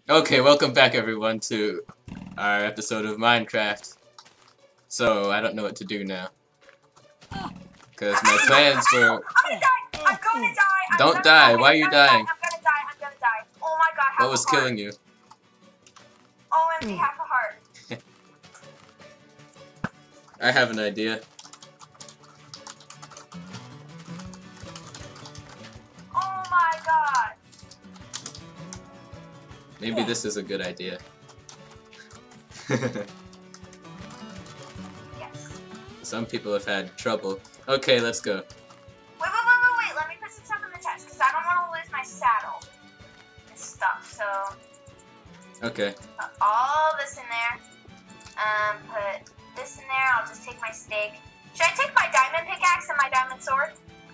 Okay, welcome back everyone to our episode of Minecraft. So, I don't know what to do now. Because my plans were... I'm gonna die! I'm gonna die! Don't die! Why are you dying? I'm gonna die! I'm gonna die! Oh my god, What was killing you? OMG, half a heart. I have an idea. Oh my god. Maybe this is a good idea. Yes. Some people have had trouble. Okay, let's go. Wait, let me put some stuff in the chest, because I don't want to lose my saddle and stuff, so... Okay. Put all this in there. Put this in there, I'll just take my steak. Should I take my diamond pickaxe and my diamond sword?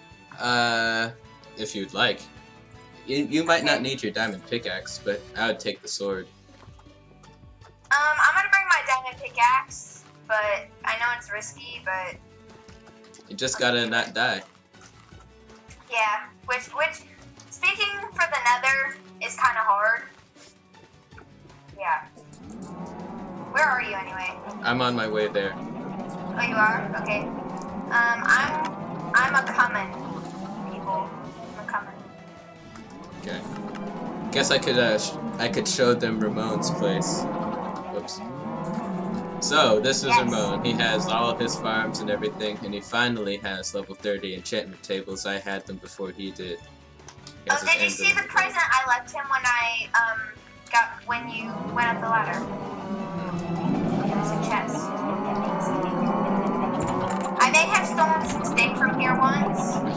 If you'd like. You might not need your diamond pickaxe, but I would take the sword. I'm gonna bring my diamond pickaxe, but I know it's risky, but... You just gotta not die. Yeah, which, speaking for the nether, is kind of hard. Yeah. Where are you anyway? I'm on my way there. Oh, you are? Okay. I'm a comin', people. I'm a comin'. Okay. Guess I could show them Ramon's place. Whoops. So, this is Ramon. He has all of his farms and everything, and he finally has level 30 enchantment tables. I had them before he did. Oh, did you see the present I left him when you went up the ladder? There's a chest. I may have stolen some steak from here once.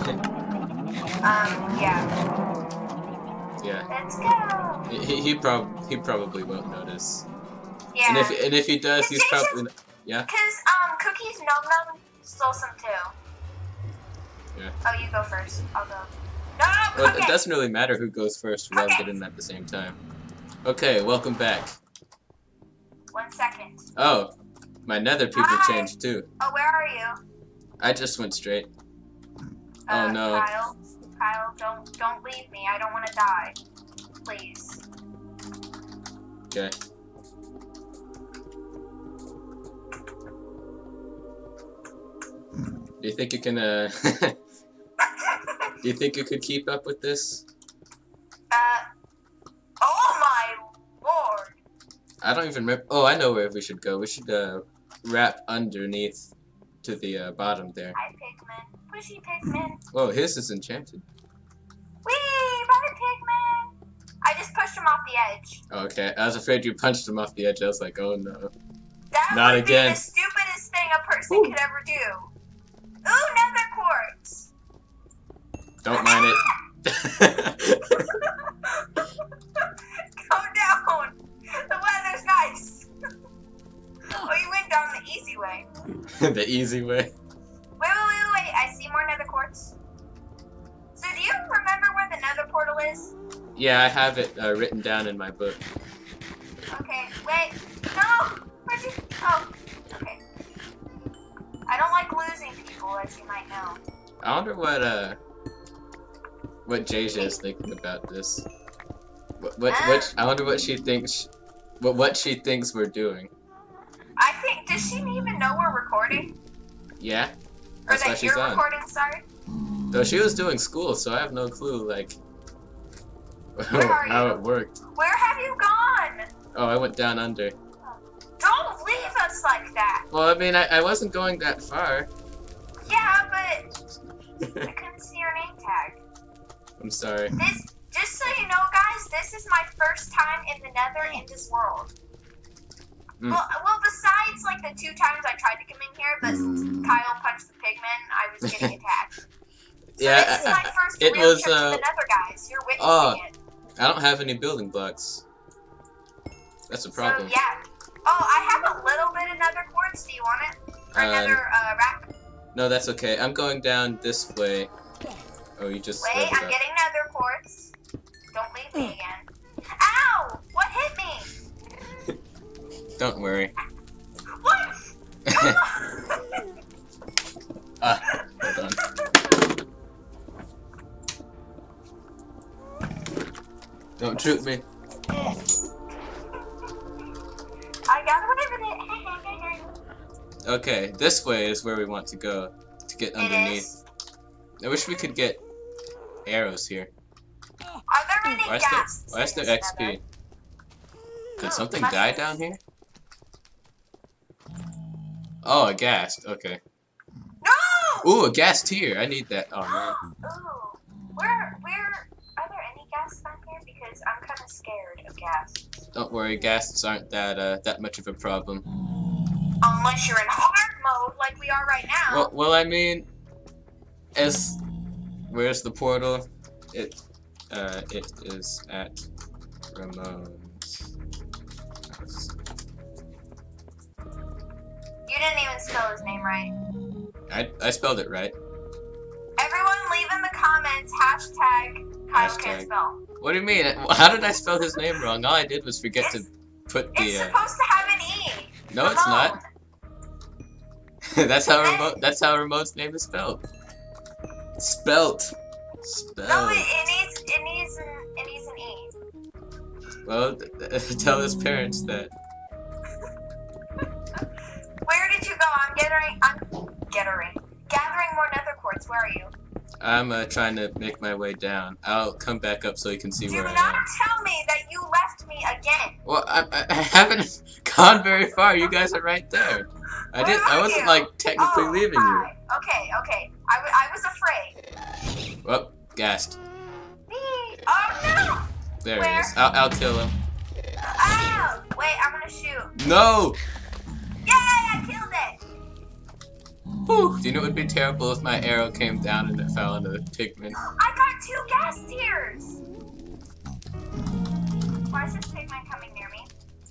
Yeah. Yeah. Let's go. He probably won't notice. Yeah. And if he does, he's probably yeah. Cause Cookies Num Num stole some too. Yeah. Oh, you go first. I'll go. No, Well, it doesn't really matter who goes first. We all get in at the same time. Okay, welcome back. 1 second. Oh, my nether people Hi. changed too. Oh, where are you? I just went straight. Oh no. Kyle, don't leave me. I don't want to die. Please. Okay. Do you think you can do you think you could keep up with this? Oh my lord. I don't even remember. Oh, I know where we should go. We should wrap underneath to the bottom there. Hi, Pigman. Pushy Pigman. Whoa, his is enchanted. Whee! Bye, Pigman. I just pushed him off the edge. Okay, I was afraid you punched him off the edge. I was like, oh no. That Not would again. be the stupidest thing a person could ever do. Ooh, nether quartz. Don't mind it. Calm down. The weather's nice. Oh, you went down the easy way. The easy way. Wait. I see more nether quartz. So do you remember where the nether portal is? Yeah, I have it written down in my book. Okay, wait. No! Where'd you... Oh, okay. I don't like losing people, as you might know. I wonder what Jasia is thinking about this. I wonder what she thinks. What she thinks we're doing. I think. Does she even know we're recording? Yeah. Or That's why that she's you're on. recording? Sorry. Though she was doing school, so I have no clue like Where are how you? it worked. Where have you gone? Oh, I went down under. Don't leave us like that. Well, I mean, I wasn't going that far. Yeah, but I couldn't see your name tag. I'm sorry. Just so you know, guys, this is my first time in the nether in this world. Mm. Well, besides like the 2 times I tried to come in here, but since Kyle punched the pigman, I was getting attacked. So Yeah, this is my first it real was, trip to the nether, guys. You're witnessing oh, it. I don't have any building blocks. That's a problem. So, yeah. Oh, I have a little bit of nether quartz. Do you want it? Or another rack? No, that's okay. I'm going down this way. Oh, you just Wait, I'm getting nether quartz. Don't leave me again. Ow! What hit me? Don't worry. What? Hold on. Don't shoot me. Okay, this way is where we want to go to get underneath. I wish we could get arrows here. Are there any gas? Why is there XP? Did something die down here? Oh, a ghast. Okay. No! Ooh, a ghast here. I need that. Oh man. Ooh. Where are there any ghasts down here? Because I'm kind of scared of ghasts. Don't worry, ghasts aren't that much of a problem. Unless you're in hard mode like we are right now. Well, I mean, where's the portal? It is at Ramon's. You didn't even spell his name right. I spelled it right. Everyone leave in the comments hashtag Kyle can't spell. What do you mean? How did I spell his name wrong? All I did was forget to put the. It's supposed to have an E. No, it's not. That's how Ramon's name is spelled. Spelt. No, it needs an E. Well, tell his parents that. Where did you go? I'm gathering more nether quartz. Where are you? I'm trying to make my way down. I'll come back up so you can see where I am. Do not tell me that you left me again. Well, I haven't gone very far. You guys are right there. I wasn't like technically leaving you. Okay. I was afraid. Well, gassed. Oh no! There he is. I'll kill him. Oh! Wait, I'm gonna shoot. No! Yay! I killed it! Whew. Do you know what would be terrible if my arrow came down and it fell into the pigman? I got 2 gas tiers! Why is this pigman coming near me?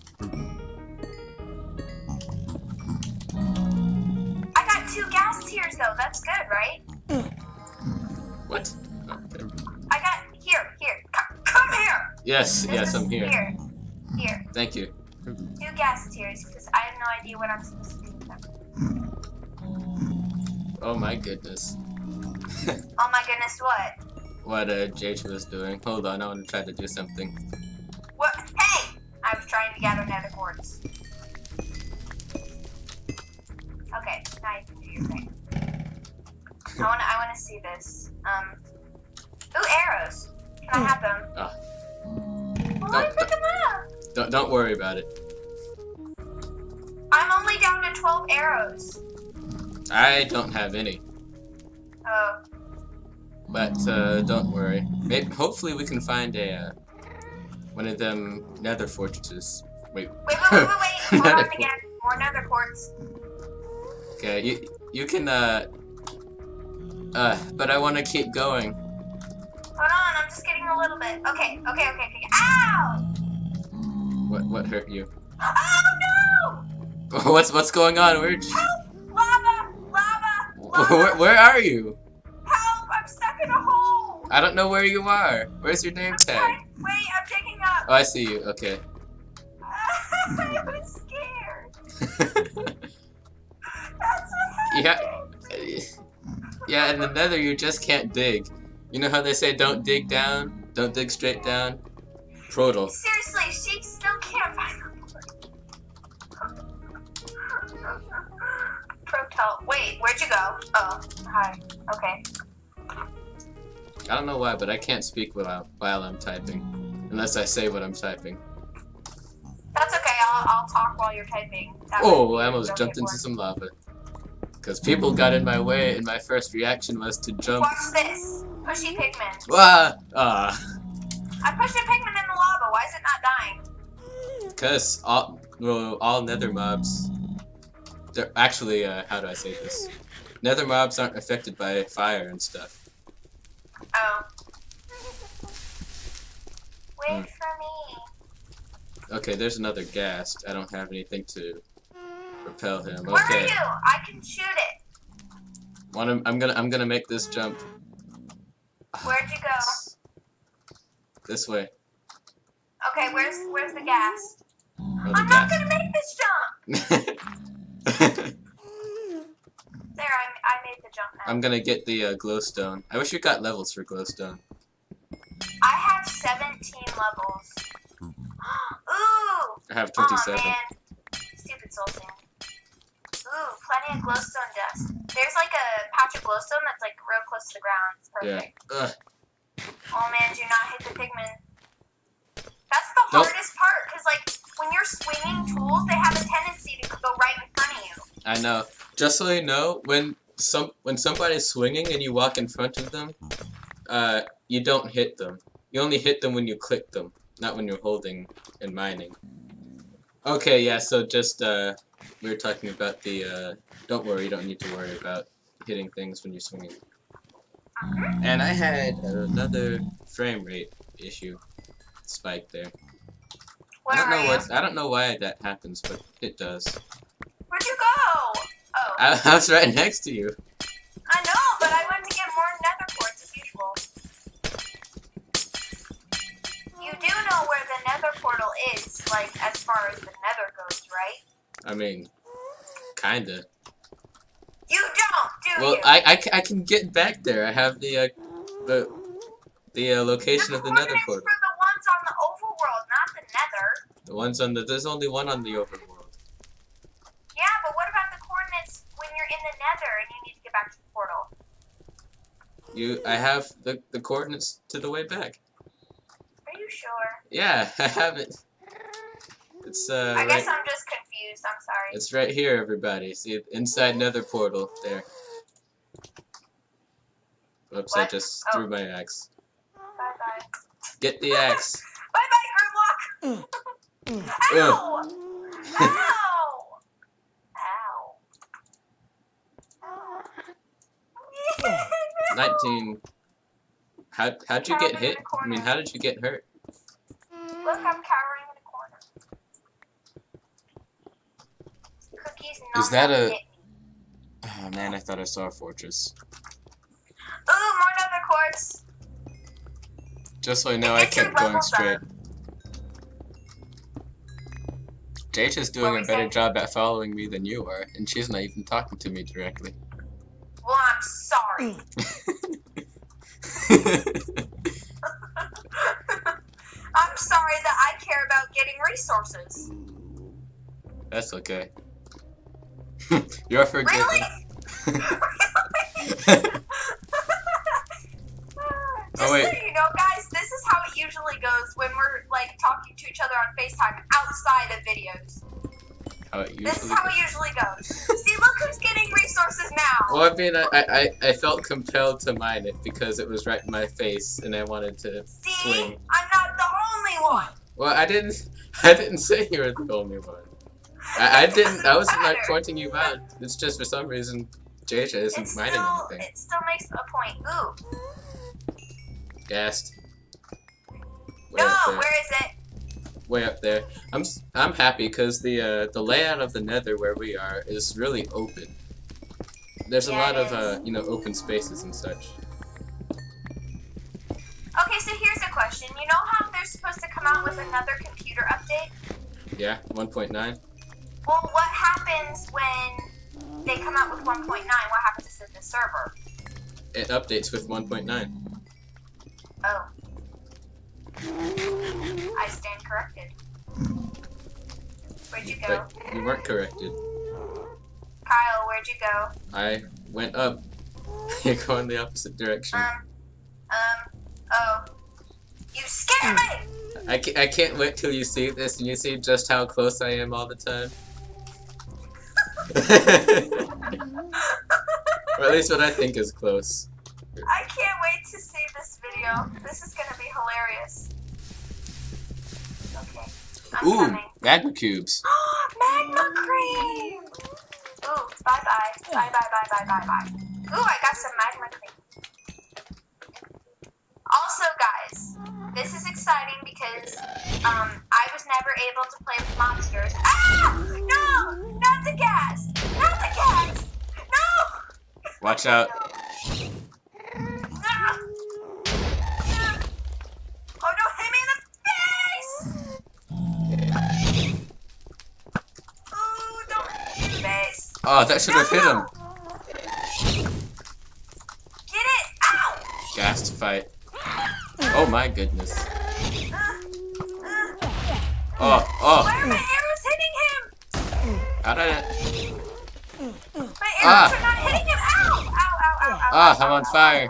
I got 2 gas tiers though, that's good, right? What? Okay. I got, here, come here! Yes, I'm here. Here. Thank you. 2 gas tiers, because I have no idea what I'm supposed to do with them. Oh my goodness. Oh my goodness, what? What Jage was doing. Hold on, I want to try to do something. What? Hey! I was trying to gather nether quartz. Okay, now you can do your thing. I wanna see this. Ooh, arrows. Can I have them? Well, let me pick them up. Don't worry about it. I'm only down to 12 arrows. I don't have any. Oh. But don't worry. Hopefully we can find a one of them nether fortresses. Wait. Wait. Hold on again. More nether quartz. Okay, you can but I want to keep going. Hold on, I'm just getting a little bit. Okay. Ow! What hurt you? Oh no! What's going on? Where'd you... Help! Lava! Where are you? Help! I'm stuck in a hole! I don't know where you are. Where's your name tag? Wait, I'm picking up. Oh, I see you. Okay. I was scared. That's what happened. Yeah, in the nether you just can't dig. You know how they say don't dig down? Don't dig straight down? Protal. Seriously, she still can't find the Protal. Wait, where'd you go? Oh, hi. Okay. I don't know why, but I can't speak while I'm typing. Unless I say what I'm typing. That's okay, I'll talk while you're typing. Oh, I almost jumped into some lava. Because people got in my way, and my first reaction was to jump. Watch this. Pushy pigman. Ah! I pushed a pigman in the lava. Why is it not dying? Because all nether mobs... They're actually, how do I say this? Nether mobs aren't affected by fire and stuff. Oh. Wait for me. Okay, there's another ghast. I don't have anything to repel him. Okay. Where are you? I can shoot it. I'm gonna make this jump. Where'd you go? This way. Okay, where's the gas? Oh, I'm not gonna make this jump. There, I made the jump now. I'm gonna get the glowstone. I wish you got levels for glowstone. I have 17 levels. Ooh! I have 27. Aw, man. Stupid soul sand. Ooh, a glowstone dust. There's like a patch of glowstone that's like real close to the ground. It's perfect. Yeah. Oh man, do not hit the pigmen. That's the hardest part, because like when you're swinging tools, they have a tendency to go right in front of you. I know. Just so you know, when somebody's swinging and you walk in front of them, you don't hit them. You only hit them when you click them, not when you're holding and mining. Okay, yeah, so just, we were talking about the, don't worry, you don't need to worry about hitting things when you're swinging. And I had another frame rate issue spike there. I don't know why that happens, but it does. Where'd you go? Oh. I was right next to you. I know, but I went to get more nether quartz as usual. You do know where the nether portal is, like, as far as the nether goes, right? I mean, kinda. You don't, do you? Well, I can get back there. I have the location of the nether portal. For the ones on the overworld, not the nether. The ones on the, there's only one on the overworld. Yeah, but what about the coordinates when you're in the nether and you need to get back to the portal? I have the coordinates to the way back. Are you sure? Yeah, I have it. It's I guess I'm just confused. I'm sorry. It's right here, everybody. See, inside nether portal there. Oops, what? I just threw my axe. Bye bye. Get the axe. Bye bye, Grimlock. Ow! Ow! Ow! 19. How'd you get hit? I mean, how did you get hurt? Look, I'm cowering in a corner. Cookies not Is that a... Oh man, I thought I saw a fortress. Ooh, more nether quartz. Just so I know, I kept going straight. Jade is doing a better job at following me than you are, and she's not even talking to me directly. Well, I'm sorry. I'm sorry that I care about getting resources. That's okay. You're forgiven. Really? Oh, wait. So you know, guys, this is how it usually goes when we're like talking to each other on FaceTime outside of videos. This is how it usually goes. See, look who's getting resources now. Well, I mean, I felt compelled to mine it because it was right in my face, and I wanted to swing. I'm not the only one. Well, I didn't say you were the only one. I wasn't like pointing you out. It's just for some reason, JJ isn't mining anything. It still makes a point. Ooh. Gassed. No, where is it? Way up there. I'm happy because the layout of the nether where we are is really open. There's a lot of you know, open spaces and such. Okay, so here's a question. You know how they're supposed to come out with another computer update? Yeah, 1.9. Well, what happens when they come out with 1.9? What happens to the server? It updates with 1.9. Oh. I stand corrected. Where'd you go? But you weren't corrected. Kyle, where'd you go? I went up. You're going the opposite direction. Oh. You scared me! I can't wait till you see this and you see just how close I am all the time. Or at least what I think is close. I can't wait to see this video. This is gonna be hilarious. Okay. I'm coming. Magma cubes. Magma cream! Ooh, bye-bye. Bye-bye. Ooh, I got some magma cream. Also, guys, this is exciting because I was never able to play with monsters. Ah! No! Not the gas! Not the gas! No! Watch out. Oh no, hit me in the face! Oh, don't hit me in the face. Oh, that should have hit him. Get it! Ow! Gas fight. Oh my goodness. Oh. Why are my arrows hitting him? How did it? My arrows are not hitting him. Ow! Ow! Ow! Ow! Ow! Ah, I'm on fire.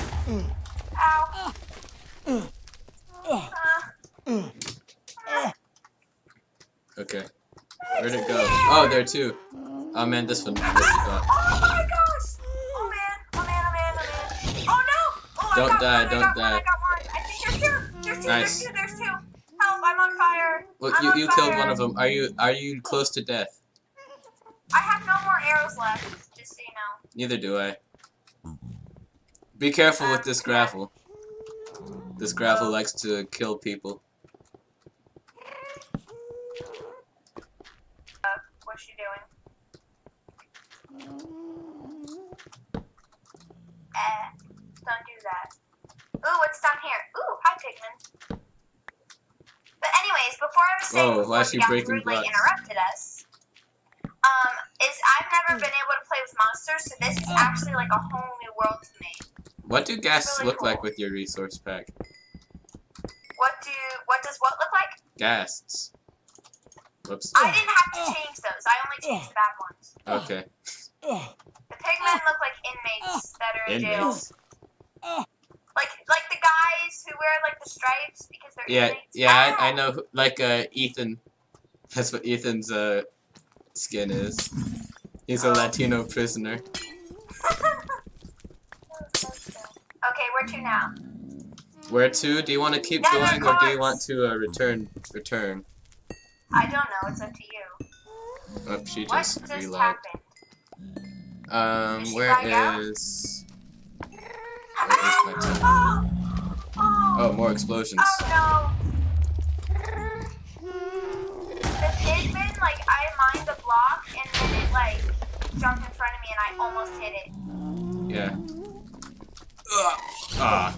Ow! Okay. Where'd it go? Oh, there too. Oh man, this one. Oh my gosh! Oh man! Oh man! Oh man! Oh man! Oh no! Oh, Don't die! Don't I die! got one. I think there's two. Nice. There's two. Help! I'm on fire. Well, I'm you on killed fire. one of them. Are you close to death? I have no more arrows left. Just so you know. Neither do I. Be careful with this gravel. This gravel likes to kill people. What's she doing? Don't do that. Ooh, what's down here? Ooh, hi, Pigman. But anyways, before I was saying, Whoa, why is she breaking rudely blocks? interrupted us, is I've never been able to play with monsters, so this is actually like a whole new world to me. What do ghasts really look cool. like with your resource pack? What does what look like? Ghasts. Whoops. I didn't have to change those. I only changed the bad ones. Okay. The pigmen look like inmates that are in jail. Inmates. Like the guys who wear like the stripes because they're Yeah, inmates. yeah, Ah! I know. Like Ethan. That's what Ethan's skin is. He's a Latino prisoner. Okay, where to now? Where to? Do you want to keep No, going, or do you cards. want to return? I don't know. It's up to you. Oh, she What just just reloaded. happened? Did she Where lag out? is my team? Oh Oh, more explosions. no! The pigman, like I mined the block and then it like jumped in front of me and I almost hit it. Yeah. Ah,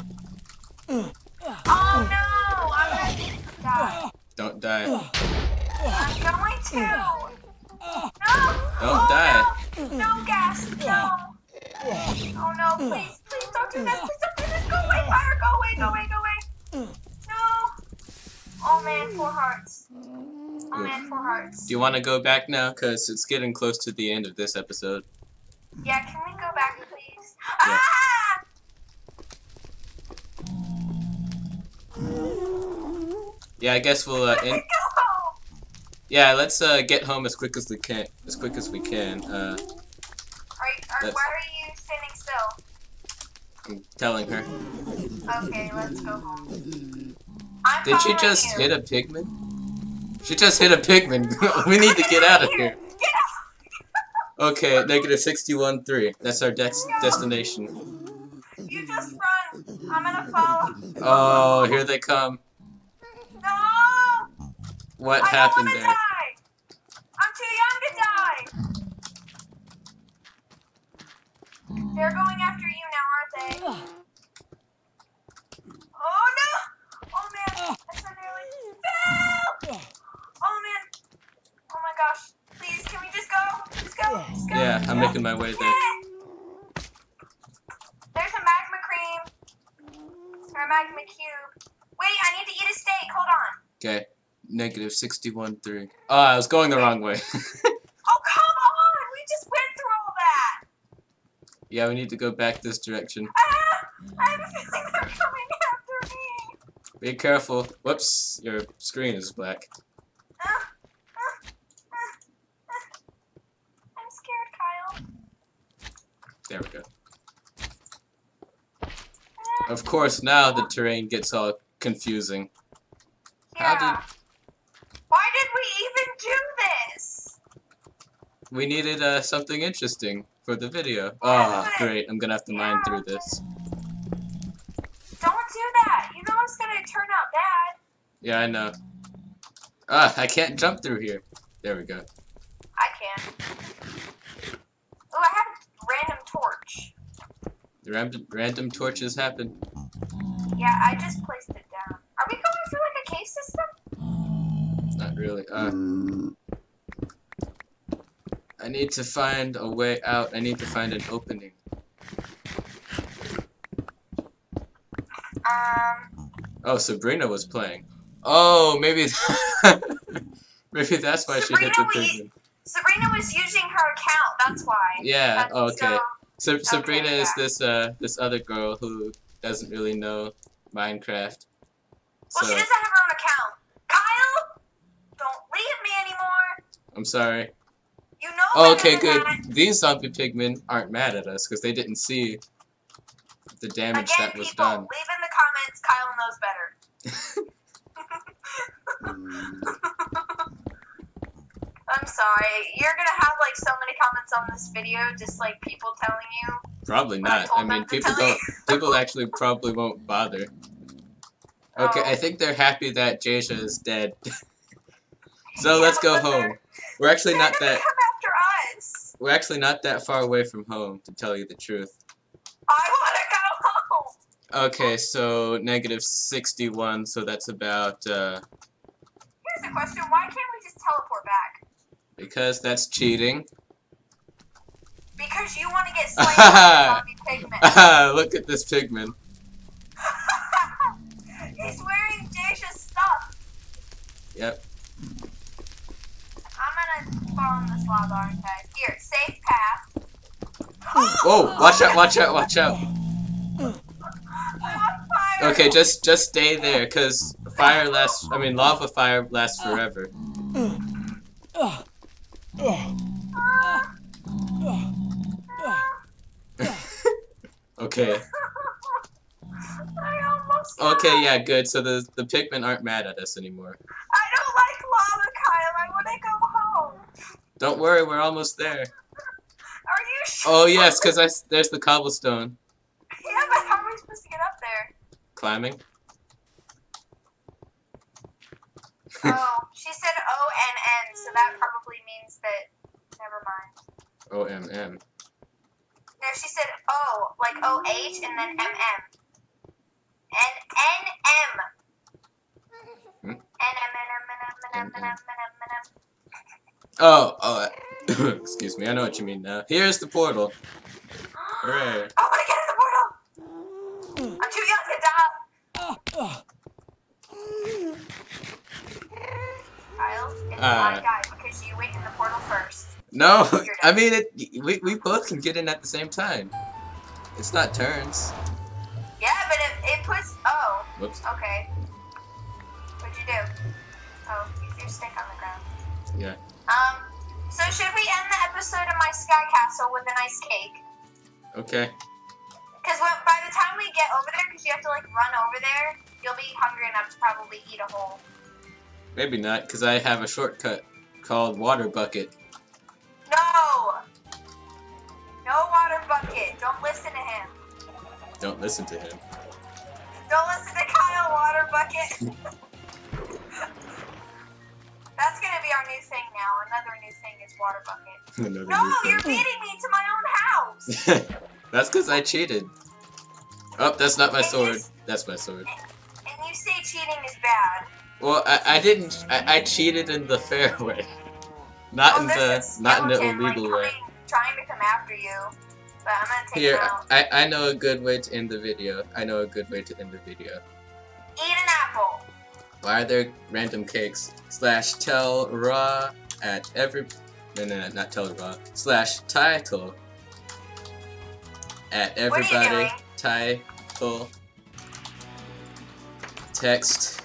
Oh no! I'm gonna die. don't die. I'm going to. No! Don't die. No, gas! No! Oh no, please, please don't do this, please don't do this! Go away, fire! Go away, go away, go away! No! Oh man, 4 hearts. Oh man, 4 hearts. Do you want to go back now? Because it's getting close to the end of this episode. Yeah, can we go back, please? Yeah. Ah! Yeah, I guess we'll end. Go home! Yeah, let's get home as quick as we can. Why are you standing still? I'm telling her. Okay, let's go home. Did she just hit a pigman? She just hit a pigman. We need to get out of here. Get out! Okay, -61.3. That's our destination. You just run. I'm gonna follow. Oh, here they come. No! What I happened don't there? wanna die. I'm too young to die. They're going after you now, aren't they? Oh no! Oh man! I so nearly fell! Oh man! Oh my gosh! Please, can we just go? Just go! Just go! Yeah, I'm making my way there. There's a magma cream. Or a magma cube. Wait, I need to eat a steak. Hold on. Okay, -61.3. Oh, I was going the wrong way. Oh, come on! We just went through all that! Yeah, we need to go back this direction. Ah! I have a feeling they're coming after me! Be careful. Whoops, your screen is black. I'm scared, Kyle. There we go. Of course, now the terrain gets all confusing. Yeah. Why did we even do this? We needed something interesting for the video. Oh, great. I'm gonna have to mine through this. Don't do that. You know it's gonna turn out bad. Yeah, I know. Ah, I can't jump through here. There we go. I can. Oh, I have a random torch. The random torches happen. Yeah, I just placed it down. Are we going through like a cave system? Not really. I need to find a way out. I need to find an opening. Oh, Sabrina was playing. Oh, maybe maybe that's why Sabrina, she hit the pigman. Sabrina was using her account. That's why. Yeah. Okay. So Sabrina okay, is this other girl who doesn't really know Minecraft. Well, she doesn't have her own account. Kyle, don't leave me anymore. I'm sorry. You know. Okay, good. These zombie pigmen aren't mad at us because they didn't see the damage that was done. Leave in the comments. Kyle knows better. I'm sorry. You're gonna have like so many comments on this video, just like people telling you. Probably not. I mean, people don't. People actually probably won't bother. Okay, I think they're happy that Jasia is dead. So let's go home. We're actually not that. Come after us. We're actually not that far away from home, to tell you the truth. I want to go home. Okay, so -61. So that's about. Here's the question: why can't we just teleport back? Because that's cheating. Because you want to get slain by zombie pigmen. Look at this pigman. He's wearing Jasia's stuff. Yep. I'm gonna fall in this lava, aren't I? Here, safe path. Whoa! Watch out! Watch out! Watch out! I'm on fire. Okay, just stay there, cause fire lasts. I mean, lava fire lasts forever. Okay. Okay, yeah, good. So the pigmen aren't mad at us anymore. I don't like lava, Kyle. I want to go home. Don't worry, we're almost there. Are you sure? Oh yes, cause there's the cobblestone. Yeah, but how are we supposed to get up there? Climbing. Oh, she said O-N-N, so that probably means that. Never mind. O-M-M. No, she said O, like O-H, and then M-M. And N-M. N-M-N-M-N-M-N-M-N-M-N-M. Oh, excuse me. I know what you mean now. Here's the portal. Hooray! I want to get in the portal. I'm too young to die. Kyle, it's my guy because you went in the portal first. No, I mean we both can get in at the same time. It's not turns. Yeah, but it puts. Oh. Whoops. Okay. What'd you do? Oh, you threw a stick on the ground. Yeah. So should we end the episode of my sky castle with a nice cake? Okay. Because by the time we get over there, because you have to like run over there, you'll be hungry enough to probably eat a whole. Maybe not, because I have a shortcut called Water Bucket. No! No Water Bucket. Don't listen to him. Don't listen to him. Don't listen to Kyle, Water Bucket. That's gonna be our new thing now. Another new thing is Water Bucket. No, you're beating me to my own house. That's because I cheated. Oh, that's not my sword. That's my sword. And you say cheating is bad. Well, I didn't. I cheated in the fair way, not in the illegal way. Trying to come after you, but I'm gonna take Here, him out. I know a good way to end the video. I know a good way to end the video. Eat an apple. Why are there random cakes? /tell raw at every. No, not tell raw. /title at everybody. Title. Text.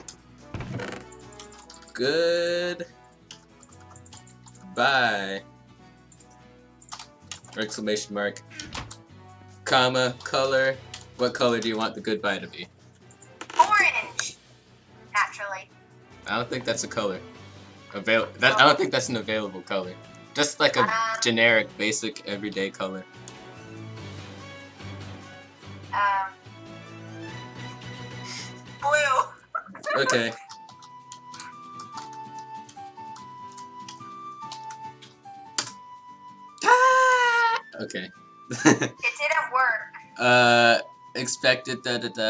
Good. Bye. Exclamation mark. Comma. Color. What color do you want the goodbye to be? Orange. Naturally. I don't think that's a color. I don't think that's an available color. Just like a generic, basic, everyday color. Blue. Okay. Okay. It didn't work. Expected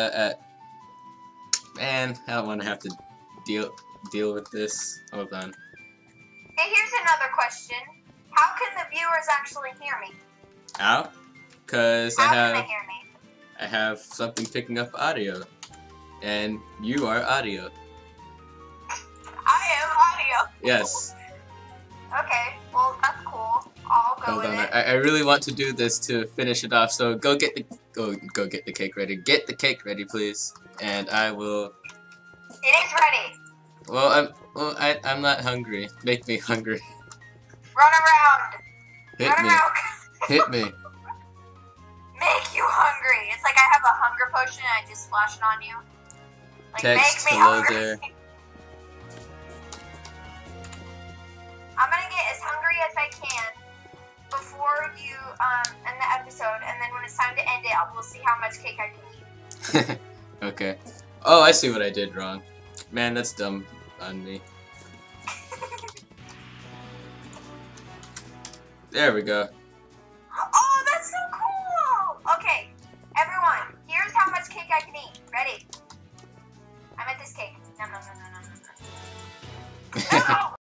man, I don't want to have to deal with this. Hold on. Hey, here's another question. How can the viewers actually hear me? How? Because How can they hear me? I have something picking up audio. And you are audio. I am audio. Yes. Okay, well, Hold on. I really want to do this to finish it off. So go get the get the cake ready. Get the cake ready, please. And I will. It is ready. Well, I'm not hungry. Make me hungry. Run around. Hit me. Hit me. Make you hungry. It's like I have a hunger potion and I just splash it on you. Like, Text make me hello hungry. there. I'm gonna get as hungry as I can before you end the episode, and then when it's time to end it, we'll see how much cake I can eat. Okay. Oh, I see what I did wrong. Man, that's dumb on me. There we go.